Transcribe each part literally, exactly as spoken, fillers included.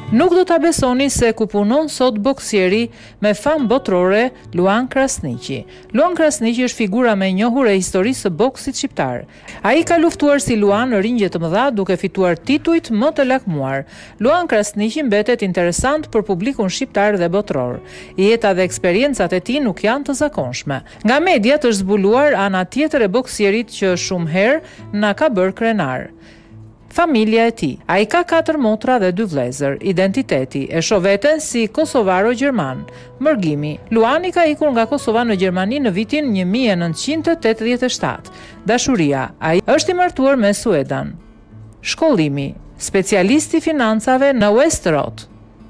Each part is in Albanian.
Nuk do ta besoni se ku punon sot boksieri me fam botërore Luan Krasniqi. Luan Krasniqi është figura më e njohur e historisë së boksit shqiptar. Ai ka luftuar si Luan në ringje të mëdha duke fituar titujt më të lakmuar. Luan Krasniqi mbetet interesant për publikun shqiptar dhe botëror. Jeta dhe eksperiencat e tij nuk janë të zakonshme. Nga mediat është zbuluar ana tjetër e boksierit që shumë herë na ka bërë krenar. Familja e tij. Ai ka katër motra dhe dy vëllezër. Identiteti e shoh veten si kosovaro-gjerman. Mërgimi. Luani ka ikur nga Kosova në Gjermani në vitin një mijë e nëntëqind e tetëdhjetë e shtatë. Dashuria. Ai është i martuar me Suedan. Shkollimi. Specialist i financave në Westerot.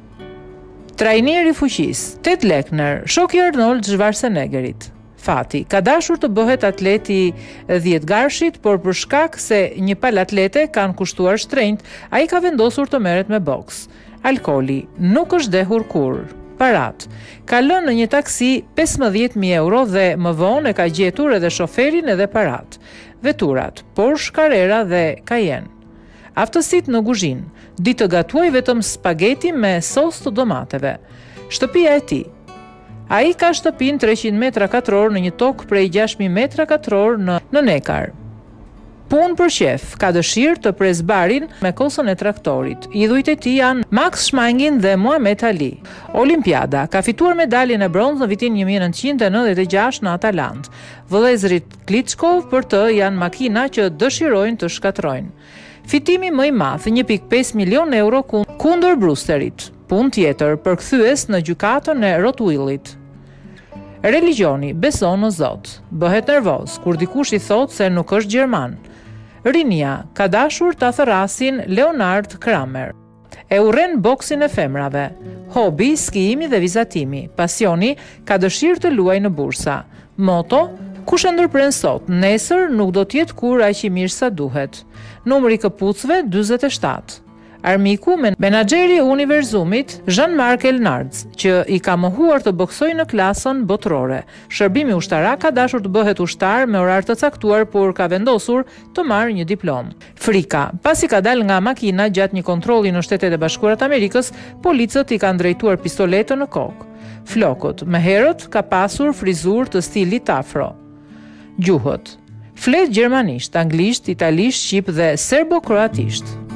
Trajneri i fuqisë. Ted Lekner, shoku i Arnold Schwarzeneggerit. Fati, ka dashur të bëhet atleti dhjetë garshit, por për shkak se një palë atlete kanë kushtuar shtrenjtë, ai ka vendosur të merret me boks. Alkooli, nuk është dehur kur. Parat, ka lënë në një taksi pesëmbëdhjetë mijë euro dhe më vonë e ka gjetur edhe shoferin edhe parat. Veturat, Porsche Carrera dhe Cayenne. Aftësitë në kuzhinë, di të gatuaj vetëm spageti me sos të domateve. Shtëpia e tij. Ai ka shtëpinë treqind metra katror në një tokë prej gjashtë mijë metra katror në, në Nekar. Punë për qef, ka dëshirë të pres barin me kosën e traktorit. Idhujt e tij janë Max Schmeling dhe Muhamet Ali. Olimpiada, ka fituar medaljen e bronzë në vitin një mijë e nëntëqind e nëntëdhjetë e gjashtë në Atalant. Vëllezërit Klitschko për të janë makina që dëshirojnë të shkatrojnë. Fitimi më i madh, një pikë pesë milion euro kundër Brewsterit. Punë tjetër, përkthyes në gjykatën e Rottweilit. Religioni, beson në Zot. Bëhet nervoz kur dikush i thot se nuk është gjerman. Rinia, ka dashur ta thërrasin Leonard Kramer. E urren boksin e femrave. Hobi, skijimi dhe vizatimi. Pasioni, ka dëshirë të luajë në bursa. Moto, kush e ndërpren sot, nesër nuk do t'jetë kur aq i mirë sa duhet. Numri i këpucëve dyzet e shtatë. Armiku, menaxheri i Univerzumit, Jean-Marc Elnards, që i ka mohuar të boksojë në klasën botërore. Shërbimi ushtarak, ka dashur të bëhet ushtar me orar të caktuar, por ka vendosur të marrë një diplomë. Frika, pasi ka dalë nga makina gjatë një kontrolli në Shtetet e Bashkuara të Amerikës, policët i kanë drejtuar pistoletën në kokë. Flokët, më herët ka pasur frizurë të stilit afro. Gjuhët. Flet gjermanisht, anglisht, italisht, shqip dhe serbo-kroatisht.